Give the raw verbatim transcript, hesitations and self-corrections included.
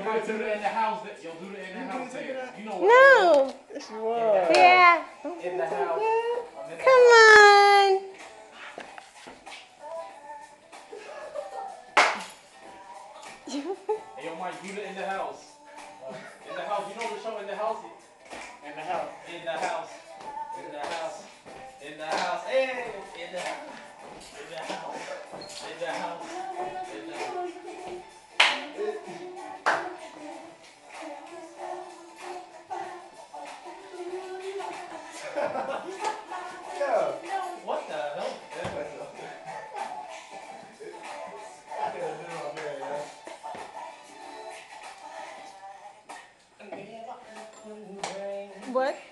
might do it in the house. You'll do it in the house. You know what? No. Yeah. In the house. Come on. Hey, yo, Mike, do it in the house. In the house. You know the show In the House? In the house. In the house. In the house. In the house. Hey. In the house. In the house. In the house. In the house. Yeah. What the hell? What?